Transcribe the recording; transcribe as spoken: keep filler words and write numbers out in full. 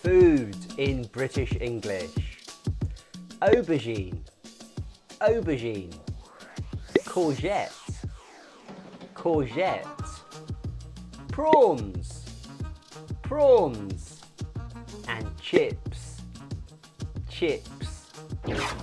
Food in British English. Aubergine, aubergine. Courgette, courgette. Prawns, prawns. And chips, chips.